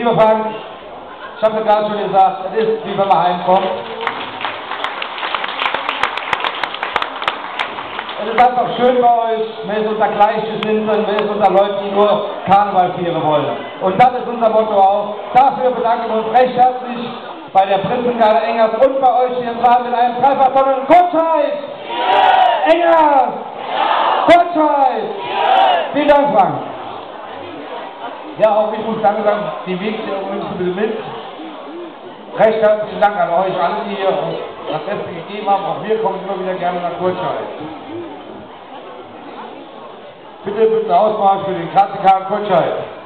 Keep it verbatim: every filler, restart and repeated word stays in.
Lieber Frank, ich habe ja gerade schon gesagt, es ist wie wenn man heimkommt. Es ist einfach schön bei euch, man ist unter Gleichgesinnten, man ist unter Leuten, die nur Karneval feiern wollen. Und das ist unser Motto auch. Dafür bedanken wir uns recht herzlich bei der Prinzengarde Engers und bei euch hier im Saal mit einem Dreifachtonnen Kurtscheid! Yeah! Engers! Yeah! Kurtscheid! Yeah! Vielen Dank, Frank. Ja, auch ich muss Danke sagen, die wiegt ja übrigens ein bisschen mit. Recht herzlichen Dank an euch alle, die hier das Beste gegeben haben. Auch wir kommen immer wieder gerne nach Kurtscheid. Bitte, bitte Ausmarsch für den K C K Kurtscheid.